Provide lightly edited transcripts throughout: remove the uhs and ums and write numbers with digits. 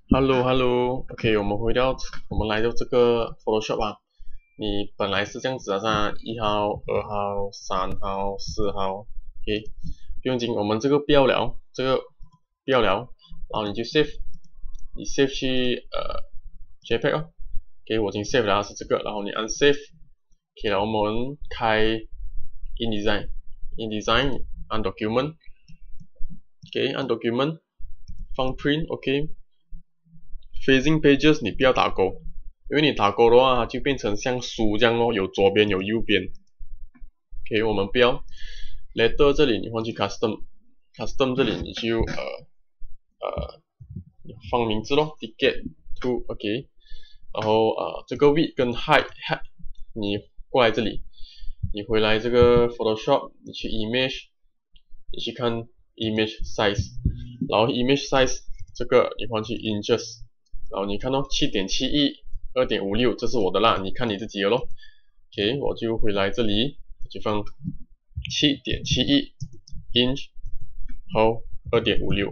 Hello，OK，我们来到这个 Photoshop 啊。你本来是这样子的噻，1号、2号、3号、4号，OK，不用紧，我们这个不要聊，然后你就 save，你 save 去JPEG 哦，OK，我已经 save 了是这个，然后你按 save，OK，然后我们开 InDesign 按 Document，OK，按 Document 放 Print，OK。Facing pages 你不要打勾，因为你打勾的话，它就变成像书这样咯，有左边有右边。OK， 我们不要。Letter 这里你换去 Custom 这里你就放名字咯 ，Ticket to OK， 然后这个 width 跟 height 你过来这里，你回来这个 Photoshop， 你去 Image， 你去看 Image Size， 然后 Image Size 这个你换去 Inches。然后你看到 7.71 2.56， 这是我的啦，你看你自己的咯。OK， 我就回来这里，就放 7.71 inch 和 2.56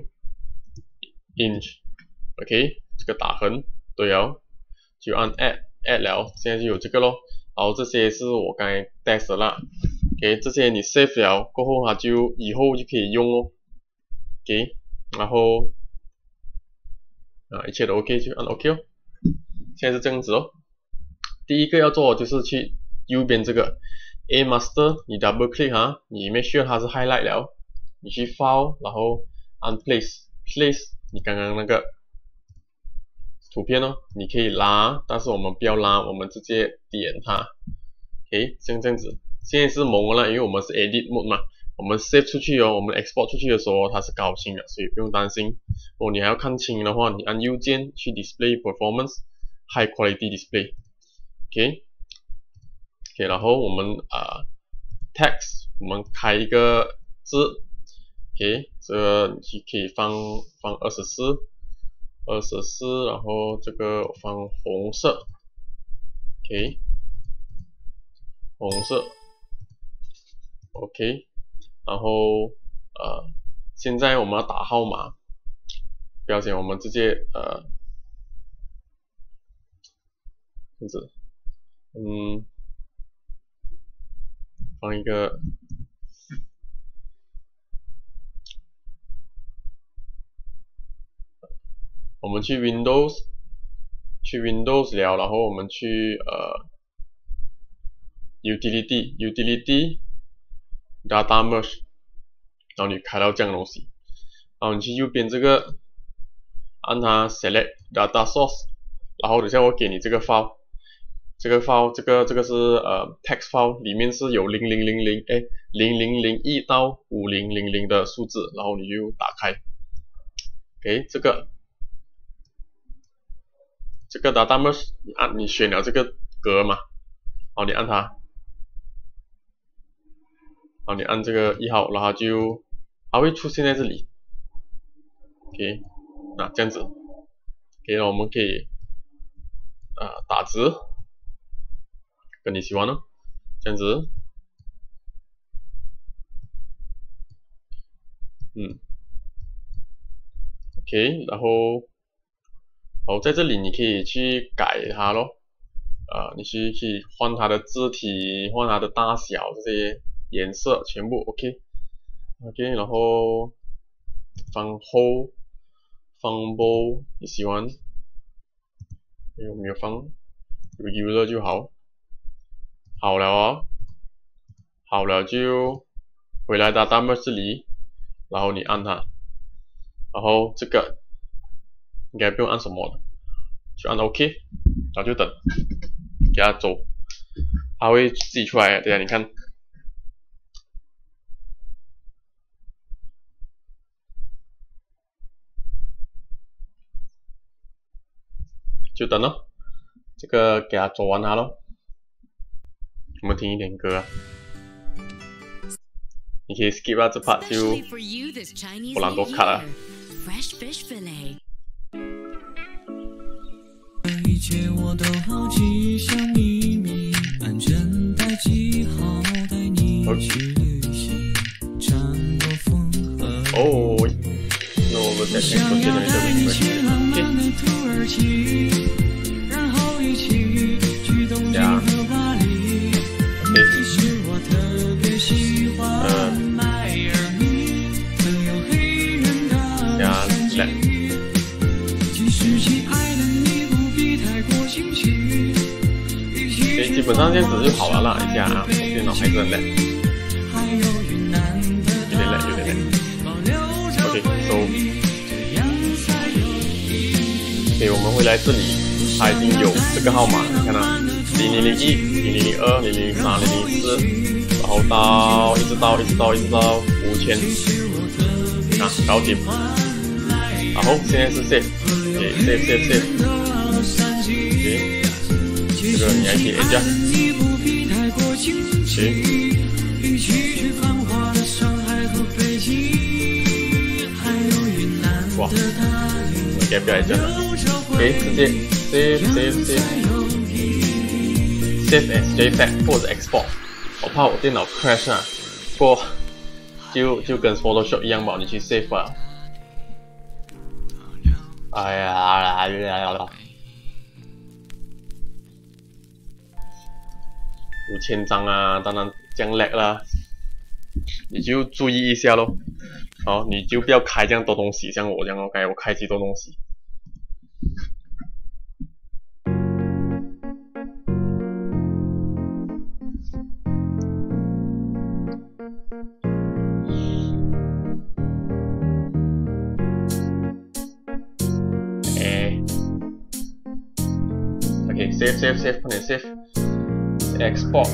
inch。OK， 这个打横对哦，就按 add 了，现在就有这个咯。然后这些是我刚才 test 的啦。OK， 这些你 save 了过后，它就以后就可以用哦。OK， 然后一切都 OK 就按 OK 哦。现在是这样子哦。第一个要做的就是去右边这个 A Master， 你 double click 哈，你 make sure 它是 highlight 了，你去 File， 然后按 Place， 你刚刚那个图片哦，你可以拉，但是我们不要拉，我们直接点它。OK， 像这样子，现在是蒙了，因为我们是 Edit Mode 嘛。我们 save 出去哦，我们 export 出去的时候它是高清的，所以不用担心。如果你还要看清的话，你按右键去 Display Performance High Quality Display，OK， 然后我们Text 我们开一个字 ，OK， 这个你可以放24，然后这个放红色 ，OK， 红色 ，OK。然后现在我们要打号码，不要紧，我们直接这样子，放一个我们去 Windows 了，然后我们去Utility Data Merge， 然后你开到这样的东西，然后你去右边这个按它 Select Data Source， 然后等下我给你这个 file， 这个 file 这个是text file， 里面是有0001到5000的数字，然后你就打开 ，OK， 这个 Data Merge 你选了这个格嘛，然后你按它。然后你按这个1号，然后它会出现在这里 ，OK， 这样子 ，OK， 然后我们可以打字，跟你喜欢哦，这样子，OK， 然后在这里你可以去改它咯，你去换它的字体，换它的大小这些颜色全部 OK， 然后放 Whole， 放 Bold， 你喜欢有没有放 Regular 就好，好了哦，好了就回来Data Merge 这里，然后你按它，然后这个应该不用按什么了，就按 OK， 然后就等给它走，它会自己出来，等下你看。就等咯，这个给它走完它咯。我们听一点歌啊，你可以 skip 啊，这 part 就不然多 cut 啊。一切我都好奇，像秘密，安全带系好，带你去旅行，穿过风和雨。哦，那我们再看这边的这个。 snap。OK， 基本上这样子就好了啦。一下啊，我电脑还是很 lag， 有点 lag， 有点 lag。OK，so， OK， 我们回来这里，它已经有这个号码，你看到0001、0002、0003、004，然后一直到5000，啊，搞定。然后现在是 save， OK， 这个你还可以按下 ，OK。哇，我该不要这样了 ，OK， 直接 save as JPEG 或者 export， 我怕我电脑 crash 啊，不过就跟 Photoshop 一样吧，你去 save 吧。哎呀，5000张啊，当然这样 lag 啦，你就注意一下咯。好，你就不要开这样多东西，像我这样 OK， 我开几多东西。OK， save， 快点 save，export。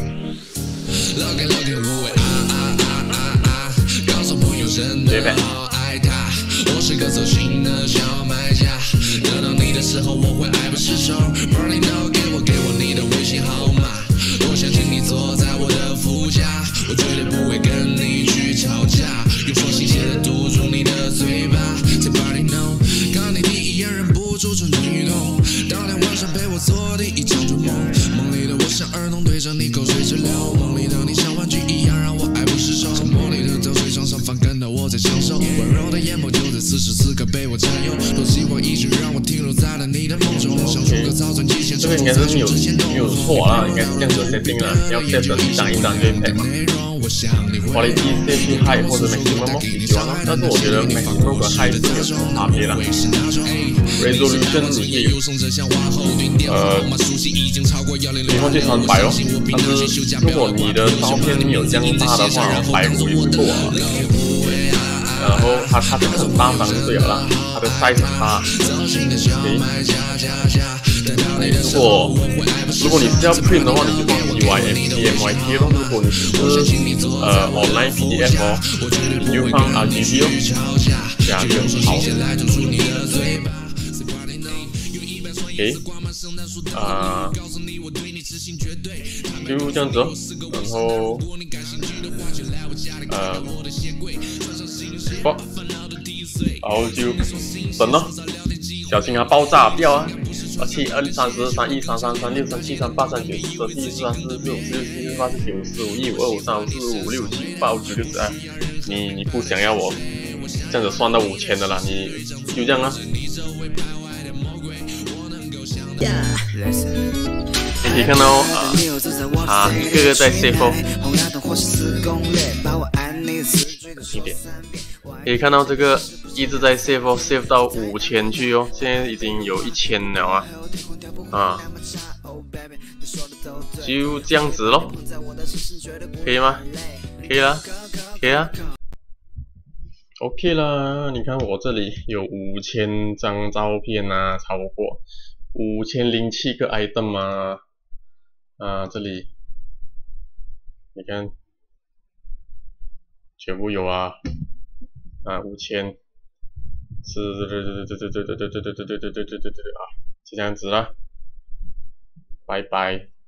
对呗。我是个走心的小买家，得到你的时候我会爱不释手。Morning no， 给我你的微信号码，我相信你坐在我的副驾，我绝对不会跟你去吵架，用双心写的堵住你的嘴巴。在 Party no， 看你第一眼忍不住蠢蠢欲动，当天晚上陪我做第一场春梦，梦里的我像儿童对着你口水直流，梦里的你像玩具一样让我爱不释手，沉默里的走水床上翻跟头我在享受，温柔的眼眸就在此时此刻被我占有，多希望一直让我停留在了你的梦中，像出个草钻极限这个应该是没有错啦，应该是这样子 setting 啦，要 set 成一张一张 JPEG 嘛。Quality save high 或者 maximum 你喜欢咯，但是我觉得 maximum 和 high 是有什么差别啦。Resolution 你可以以后去300咯，但是如果你的照片没有这样大的话，150也不错啊。然后它这个很大当然是对了啦，它的 size 很大。如果你是要 print 的话，你就放 PYT 咯。如果你是online PDF 哦，你就放 RGB 哦，这样就好。OK， 就这样子哦，然后然后就等咯，小心它爆炸，不要啊！7、2、30、31、33、36、37、38、39、40、41、43、44、45、46、47、48、49、55、55、55、55、56、57、58、59、60啊！你不想要我这样子算到5000的啦，你就这样啊！你可以看到一个个在 save 哦，一点，可以看到这个一直在 save 哦 ，save 到5000去哦，现在已经有1000了啊，就这样子咯，可以吗？可以啦，可以啊 ，OK 啦，你看我这里有5000张照片啊，超过5007个 item 啊，这里你看全部有啊，5000是对啊，就这样子啦，拜拜。